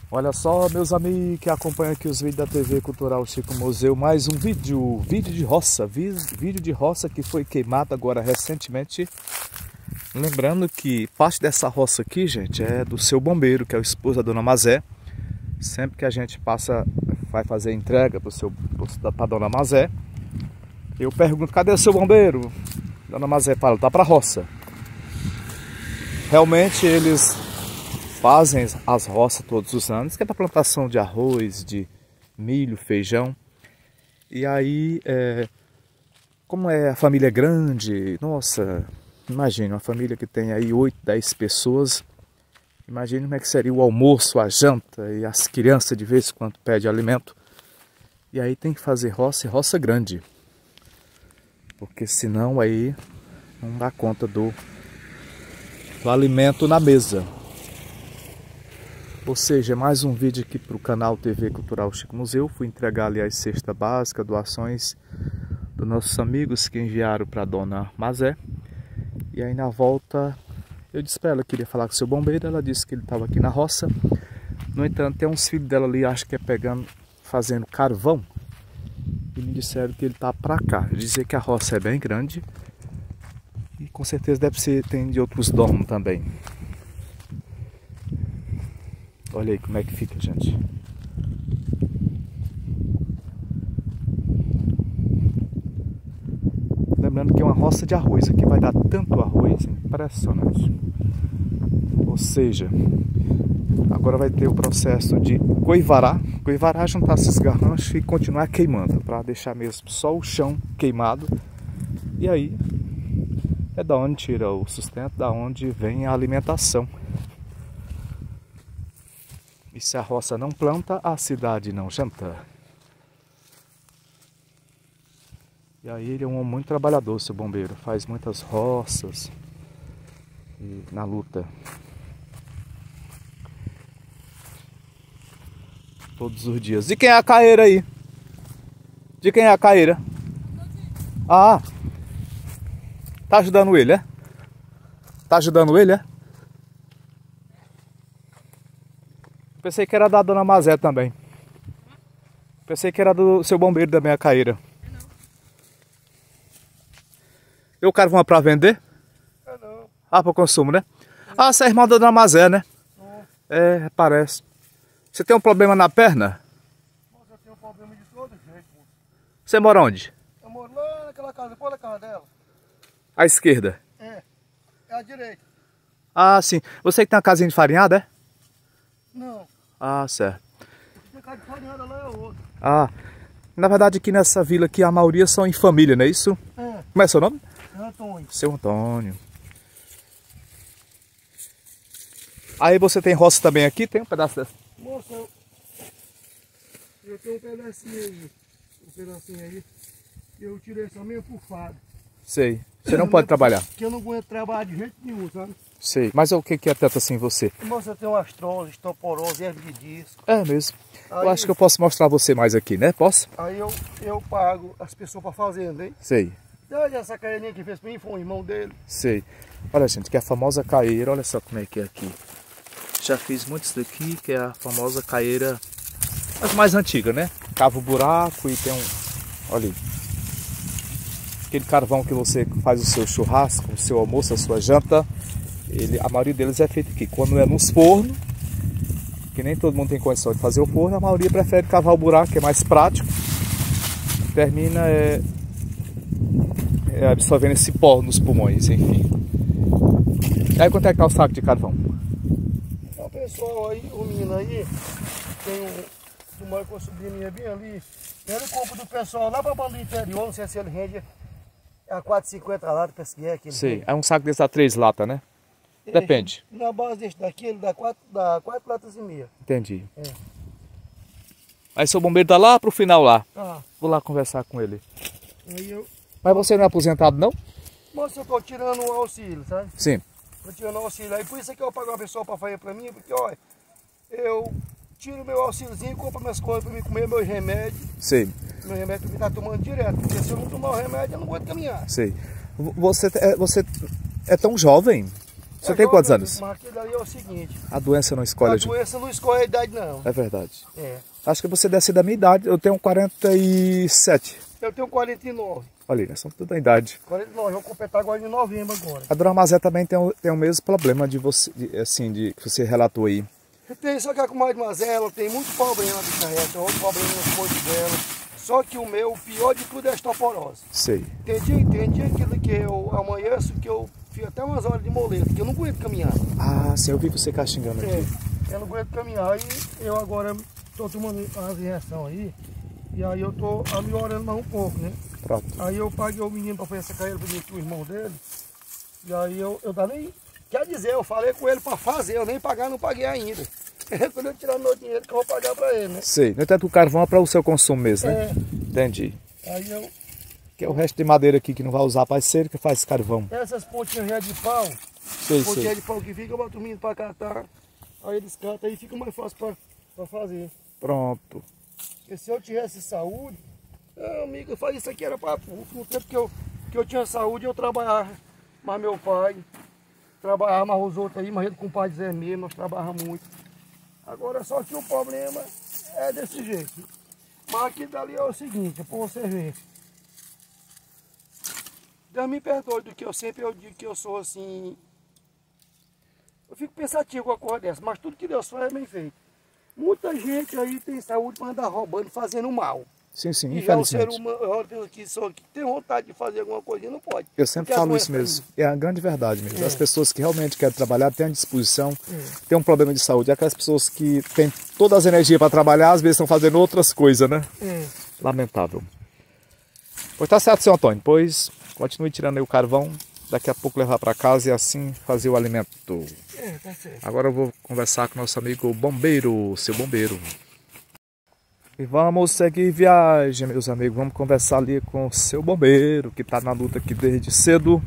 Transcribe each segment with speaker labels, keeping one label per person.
Speaker 1: Olha só, meus amigos que acompanham aqui os vídeos da TV Cultural Chico Museu, mais um vídeo de roça, vídeo de roça que foi queimado agora recentemente. Lembrando que parte dessa roça aqui, gente, é do seu bombeiro, que é o esposo da dona Mazé. Sempre que a gente vai fazer entrega para dona Mazé, eu pergunto, cadê o seu bombeiro? Dona Mazé fala, tá para roça. Realmente eles fazem as roças todos os anos, que é para plantação de arroz, de milho, feijão. E aí, como a família é grande, nossa, imagina, uma família que tem aí 8, 10 pessoas, imagine como é que seria o almoço, a janta e as crianças de vez em quando pedem alimento. E aí tem que fazer roça e roça grande, porque senão aí não dá conta do alimento na mesa. Ou seja, mais um vídeo aqui para o canal TV Cultural Chico Museu. Fui entregar ali as cestas básicas, doações dos nossos amigos que enviaram para a dona Mazé. E aí na volta eu disse para ela que queria falar com o seu bombeiro. Ela disse que ele estava aqui na roça. No entanto, tem uns filhos dela ali, acho que fazendo carvão. E me disseram que ele está para cá. Dizer que a roça é bem grande. E com certeza tem de outros donos também. Olha aí como é que fica, gente. Lembrando que é uma roça de arroz. Aqui vai dar tanto arroz, impressionante. Ou seja, agora vai ter o processo de coivarar. Coivarar, juntar esses garranchos e continuar queimando, para deixar mesmo só o chão queimado. E aí é da onde tira o sustento, da onde vem a alimentação. E se a roça não planta, a cidade não janta. E aí ele é um homem muito trabalhador, seu bombeiro. Faz muitas roças na luta. Todos os dias. De quem é a caeira aí? De quem é a caeira? Ah! Tá ajudando ele, é? Tá ajudando ele, é? Pensei que era da dona Mazé também. Pensei que era do seu bombeiro também, a caeira. Eu quero uma pra vender?
Speaker 2: Não.
Speaker 1: Ah, para consumo, né? Ah, você é irmã da dona Mazé, né? É, parece. Você tem um problema na perna?
Speaker 2: Eu tenho um problema de todo jeito.
Speaker 1: Você mora onde?
Speaker 2: Eu moro lá naquela casa, depois da casa dela.
Speaker 1: À esquerda?
Speaker 2: É a direita.
Speaker 1: Ah, sim. Você que tem uma casinha de farinhada, é?
Speaker 2: Não.
Speaker 1: Ah, certo.
Speaker 2: A casa de farinhada lá é outra.
Speaker 1: Ah, na verdade aqui nessa vila aqui a maioria são em família, não é isso?
Speaker 2: É.
Speaker 1: Como é seu nome?
Speaker 2: É Antônio.
Speaker 1: Seu Antônio. Aí você tem roça também aqui? Tem um pedaço dessa?
Speaker 2: Moça, eu tenho um pedacinho aí, que eu tirei só mesmo por fado.
Speaker 1: Sei. Você não pode trabalhar?
Speaker 2: Porque eu não aguento trabalhar de jeito nenhum, sabe?
Speaker 1: Sei. Mas o que é tanto assim você?
Speaker 2: Moça, eu tenho artrose, osteoporose, hernia de disco.
Speaker 1: É mesmo.
Speaker 2: Aí,
Speaker 1: eu acho que eu posso mostrar você mais aqui, né? Posso?
Speaker 2: Aí eu pago as pessoas para fazenda, hein?
Speaker 1: Sei.
Speaker 2: Olha essa carinha que fez pra mim, foi um irmão dele.
Speaker 1: Sei. Olha, gente, que é a famosa caeira, olha só como é que é aqui. Já fiz muitos daqui, que é a famosa caeira, as mais antigas, né? Cava o buraco e tem um... Olha aí. Aquele carvão que você faz o seu churrasco, o seu almoço, a sua janta, a maioria deles é feito aqui. Quando é nos fornos, que nem todo mundo tem condição de fazer o forno, a maioria prefere cavar o buraco, que é mais prático. Termina absorvendo esse pó nos pulmões, enfim. Aí quanto é que tá o saco de carvão?
Speaker 2: O pessoal aí, o menino aí, tem mora com a sobrinha bem ali. Ele compra do pessoal lá pra banda do interior, não sei se ele rende a 4,50 latas, parece que é.
Speaker 1: Sei, é um saco desse dá 3 latas, né? Depende.
Speaker 2: Na base desse daqui, ele dá 4 latas e meia.
Speaker 1: Entendi.
Speaker 2: É.
Speaker 1: Aí seu bombeiro tá lá pro final lá.
Speaker 2: Ah.
Speaker 1: Vou lá conversar com ele.
Speaker 2: Aí
Speaker 1: Mas você não é aposentado, não?
Speaker 2: Moça, eu tô tirando o auxílio, sabe?
Speaker 1: Sim.
Speaker 2: Tô tirando o auxílio. Aí por isso é que eu pago uma pessoa pra fazer pra mim, porque olha, eu tiro meu auxíliozinho, compro minhas coisas pra mim comer, meus remédios.
Speaker 1: Sei.
Speaker 2: Meu remédio pra mim tá tomando direto, porque se eu não tomar o remédio, eu não vou caminhar.
Speaker 1: Sei. Você é tão jovem? Você tem quantos anos?
Speaker 2: Mas aquilo ali é o seguinte.
Speaker 1: A doença não escolhe
Speaker 2: a doença não escolhe a idade, não.
Speaker 1: É verdade.
Speaker 2: É.
Speaker 1: Acho que você deve ser da minha idade. Eu tenho 47.
Speaker 2: Eu tenho 49.
Speaker 1: Olha aí, nós somos tudo da idade.
Speaker 2: 49, eu vou completar agora em novembro agora.
Speaker 1: A dona Mazé também tem o mesmo problema de você, que você relatou aí.
Speaker 2: Tem, só que a comadre Mazé, ela tem muito problema de carreta, outro problema nos coitos dela. Só que o meu, o pior de tudo é a osteoporose.
Speaker 1: Sei.
Speaker 2: Tem dia que eu amanheço, que eu fico até umas horas de moleta, que eu não aguento caminhar.
Speaker 1: Ah, sim, eu vi você castigando aqui.
Speaker 2: Eu não aguento caminhar. Aí eu agora estou tomando umas injeções aí, e aí eu estou melhorando mais um pouco, né?
Speaker 1: Pronto.
Speaker 2: Aí eu paguei o menino para fazer essa carreira para o irmão dele, e aí eu nem... Quer dizer, eu falei com ele para fazer, eu nem pagar, não paguei ainda. Quando eu tirar meu dinheiro que eu vou pagar para ele, né?
Speaker 1: Sei. No entanto, o carvão é para o seu consumo mesmo, né? Entendi.
Speaker 2: Aí eu...
Speaker 1: Que é o resto de madeira aqui que não vai usar para ser que faz carvão.
Speaker 2: Essas pontinhas de pau, pontinhas de pau que fica, eu boto o menino para catar, aí eles catam, aí fica mais fácil para fazer.
Speaker 1: Pronto.
Speaker 2: Porque se eu tivesse saúde, amigo, eu fazia isso aqui era para... No tempo que eu tinha saúde, eu trabalhava, mas meu pai... Trabalhava mais os outros aí, mas ele com o pai de Zé mesmo, nós trabalhamos muito. Agora só que o problema é desse jeito. Mas aqui dali é o seguinte, para você ver. Deus me perdoe do que eu digo que eu sou assim. Eu fico pensativo com a coisa dessa, mas tudo que Deus faz é bem feito. Muita gente aí tem saúde para andar roubando, fazendo mal.
Speaker 1: Sim, sim,
Speaker 2: e
Speaker 1: infelizmente.
Speaker 2: já o ser humano que tem vontade de fazer alguma coisa não pode.
Speaker 1: Eu sempre falo isso mesmo. É a grande verdade mesmo. As pessoas que realmente querem trabalhar, têm a disposição, têm um problema de saúde. Aquelas pessoas que têm todas as energias para trabalhar, às vezes estão fazendo outras coisas, né? Lamentável. Pois tá certo, seu Antônio. Pois continue tirando aí o carvão. Daqui a pouco levar para casa e assim fazer o alimento.
Speaker 2: Tá certo.
Speaker 1: Agora eu vou conversar com o nosso amigo bombeiro, seu bombeiro. E vamos seguir viagem, meus amigos. Vamos conversar ali com o seu bombeiro, que está na luta aqui desde cedo.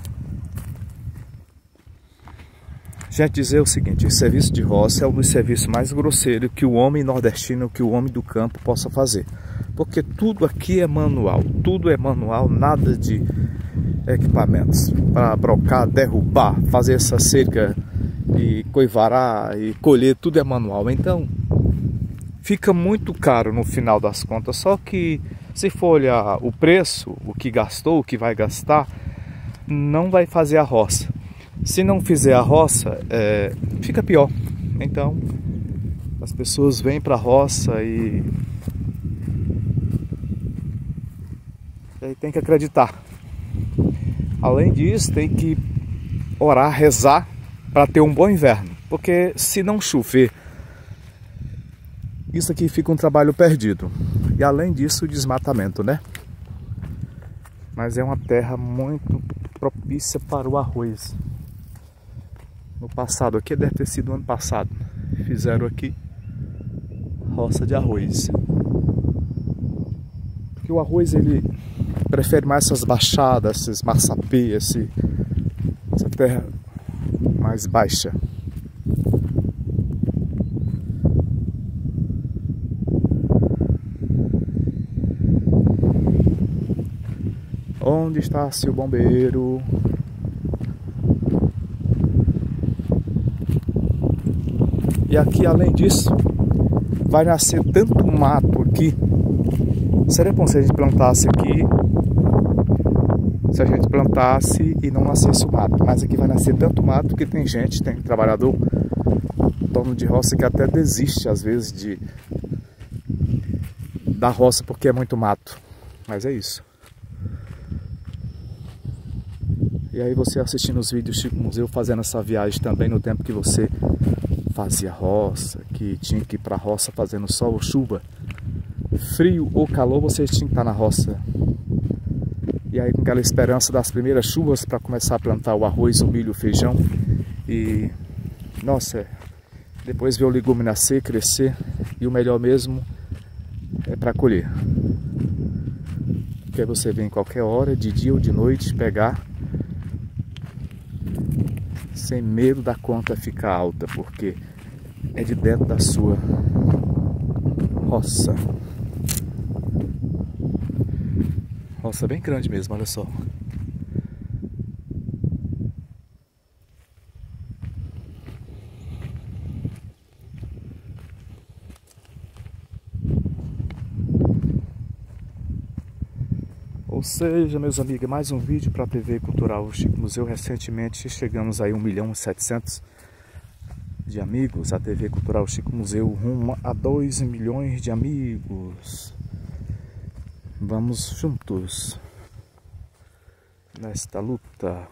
Speaker 1: Gente, dizer o seguinte, o serviço de roça é um dos serviços mais grosseiros que o homem nordestino, que o homem do campo possa fazer. Porque tudo aqui é manual, nada de equipamentos para brocar, derrubar, fazer essa cerca e coivarar e colher, tudo é manual. Então, fica muito caro no final das contas, só que se for olhar o preço, o que gastou, o que vai gastar, não vai fazer a roça. Se não fizer a roça, fica pior. Então, as pessoas vêm para a roça e tem que acreditar. Além disso, tem que orar, rezar para ter um bom inverno, porque se não chover, isso aqui fica um trabalho perdido. E além disso, o desmatamento, né? Mas é uma terra muito propícia para o arroz. No passado, aqui deve ter sido ano passado, fizeram aqui roça de arroz. Porque o arroz, ele prefere mais essas baixadas, esses maçapê, essa terra mais baixa. Onde está seu bombeiro? E aqui, além disso, vai nascer tanto mato aqui. Seria bom se a gente plantasse aqui, se a gente plantasse e não nascesse o mato. Mas aqui vai nascer tanto mato que tem gente, tem trabalhador, dono de roça que até desiste às vezes da roça porque é muito mato. Mas é isso. E aí você assistindo os vídeos Chico Museu, fazendo essa viagem também no tempo que você fazia roça, que tinha que ir para a roça fazendo sol ou chuva, frio ou calor, você tinha que estar na roça. E aí com aquela esperança das primeiras chuvas para começar a plantar o arroz, o milho, o feijão. E, nossa, depois ver o legume nascer, crescer, e o melhor mesmo é para colher. Porque aí você vem em qualquer hora, de dia ou de noite, pegar, sem medo da conta ficar alta, porque é de dentro da sua roça. Roça bem grande mesmo, olha só. Ou seja, meus amigos, mais um vídeo para a TV Cultural Chico Museu. Recentemente chegamos aí a 1.700.000 de amigos. A TV Cultural Chico Museu rumo a 2 milhões de amigos. Vamos juntos nesta luta.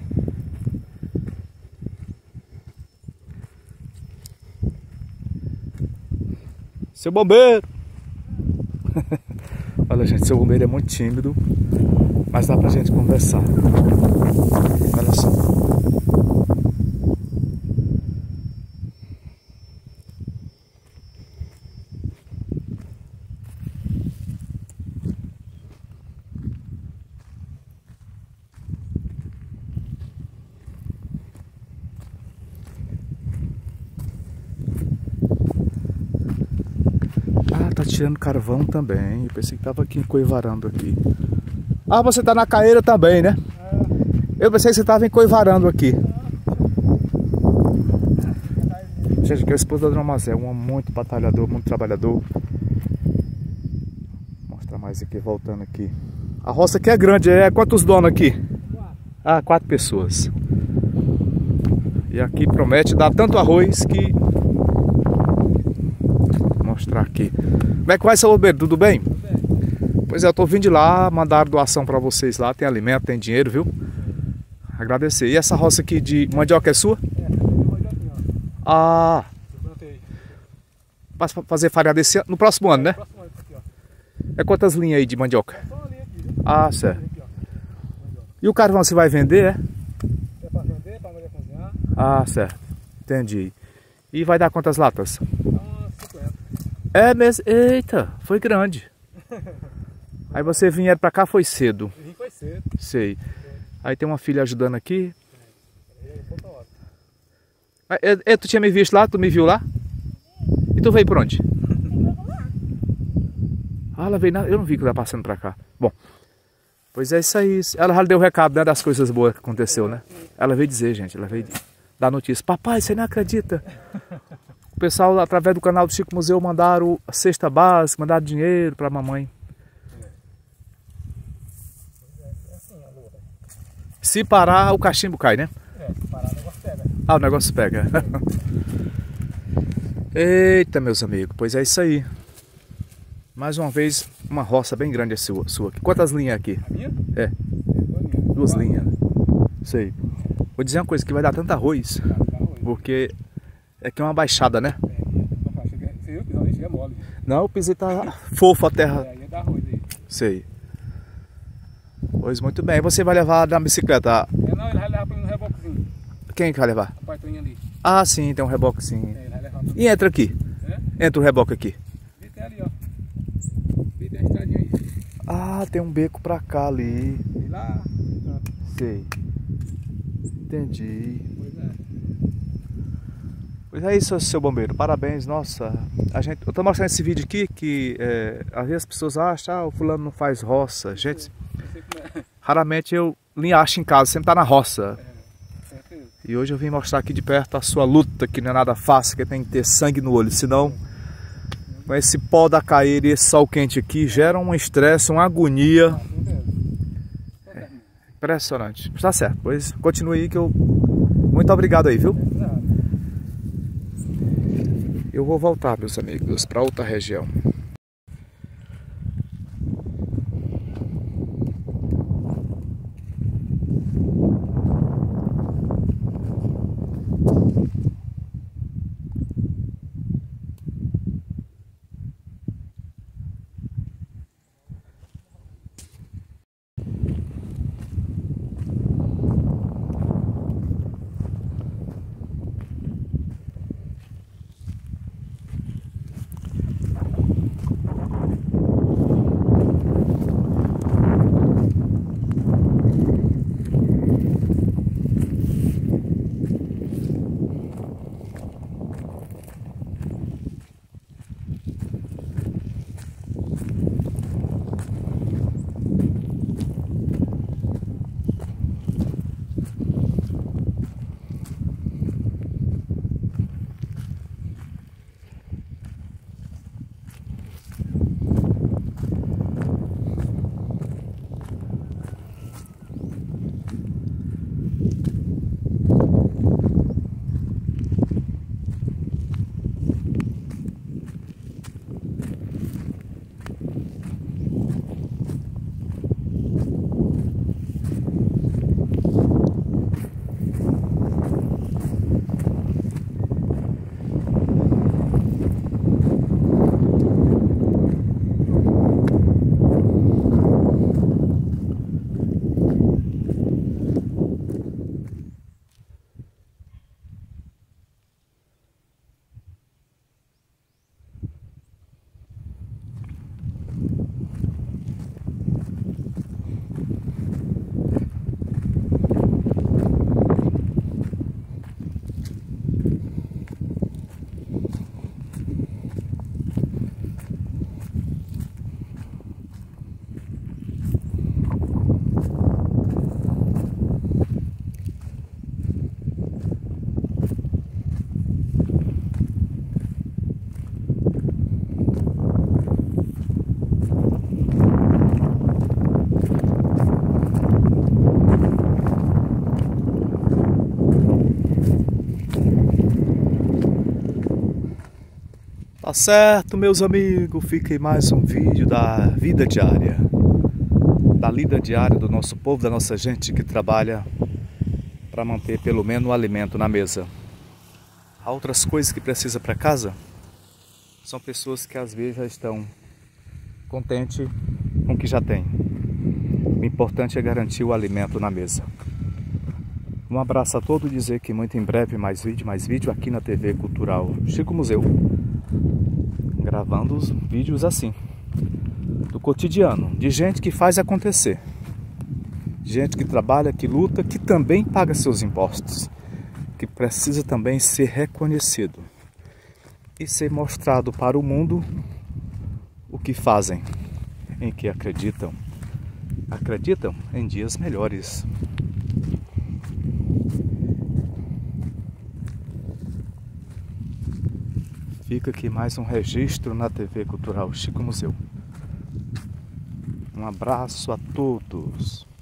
Speaker 1: Seu bombeiro! Olha, gente, seu bombeiro é muito tímido, mas dá pra gente conversar. Olha só. Tá tirando carvão também. Eu pensei que tava aqui encoivarando aqui. Ah, você tá na caeira também, né? Eu pensei que você tava encoivarando aqui. Gente, que é a esposa da Dona Mazé, um homem muito batalhador, muito trabalhador. Vou mostrar mais aqui, voltando aqui. A roça aqui é grande, é quantos donos aqui? Ah, 4 pessoas. E aqui promete dar tanto arroz que... Vou mostrar aqui. Como é que vai, seu bombeiro? Tudo bem? Tudo bem. Pois é, eu tô vindo de lá, mandar doação para vocês lá. Tem alimento, tem dinheiro, viu? Agradecer. E essa roça aqui de mandioca é sua? É, ah! Para fazer farinha desse ano, no próximo ano, né? No próximo ano, aqui, ó. É quantas linhas aí de mandioca? É só uma linha aqui, viu? Ah, certo. Aqui, e o carvão você vai vender, é? É para vender, para mulher cozinhar. Ah, certo. Entendi. E vai dar quantas latas? É mesmo? Eita, foi grande. Aí você vinha pra cá, foi cedo. Eu vim foi cedo. Sei. Aí tem uma filha ajudando aqui. Tu tinha me visto lá? Tu me viu lá? E tu veio por onde? Ah, ela veio eu não vi que ela passando pra cá. Bom, pois é isso aí. Ela já deu o recado, né, das coisas boas que aconteceu, né? Ela veio dizer, gente, ela veio dar notícia. Papai, você não acredita? O pessoal, através do canal do Chico Museu, mandaram a cesta básica, mandaram dinheiro para a mamãe. Se parar, o cachimbo cai, né? É, se parar, o negócio pega. Ah, o negócio pega. Eita, meus amigos, pois é isso aí. Mais uma vez, uma roça bem grande a sua aqui. Quantas linhas aqui? A minha? É. 2 linhas. Sei. Vou dizer uma coisa, que vai dar tanto arroz, porque... É que é uma baixada, né? É mole. Não, o pisei tá fofo a terra. É, ia dar arroz aí. Sei. Pois muito bem. Você vai levar na bicicleta? É, não, ele vai levar para um reboquezinho. Quem que vai levar? A partoinha ali. Ah, sim, tem um reboquezinho. É, ele vai levar pra... E entra aqui? É? Entra o reboque aqui. Tem ali, ó. Tem a estradinha aí. Ah, tem um beco pra cá ali. E lá. Sei. Entendi. Pois é isso, seu bombeiro, parabéns, nossa, eu tô mostrando esse vídeo aqui que às vezes as pessoas acham, o fulano não faz roça, gente, raramente eu nem acho em casa, sempre tá na roça. E hoje eu vim mostrar aqui de perto a sua luta, que não é nada fácil, que tem que ter sangue no olho, senão com esse pó da caeira e esse sol quente aqui gera um estresse, uma agonia. Impressionante, tá certo, pois continue aí que eu... Muito obrigado aí, viu? Eu vou voltar, meus amigos, para outra região. Tá certo, meus amigos, fica aí mais um vídeo da vida diária. Da lida diária do nosso povo, da nossa gente que trabalha para manter pelo menos o alimento na mesa. Há outras coisas que precisa para casa? São pessoas que às vezes já estão contentes com o que já tem. O importante é garantir o alimento na mesa. Um abraço a todos e dizer que muito em breve mais vídeo aqui na TV Cultural Chico Museu. Gravando os vídeos assim, do cotidiano, de gente que faz acontecer. Gente que trabalha, que luta, que também paga seus impostos. Que precisa também ser reconhecido. E ser mostrado para o mundo o que fazem, em que acreditam. Acreditam em dias melhores. Fica aqui mais um registro na TV Cultural Chico Museu. Um abraço a todos.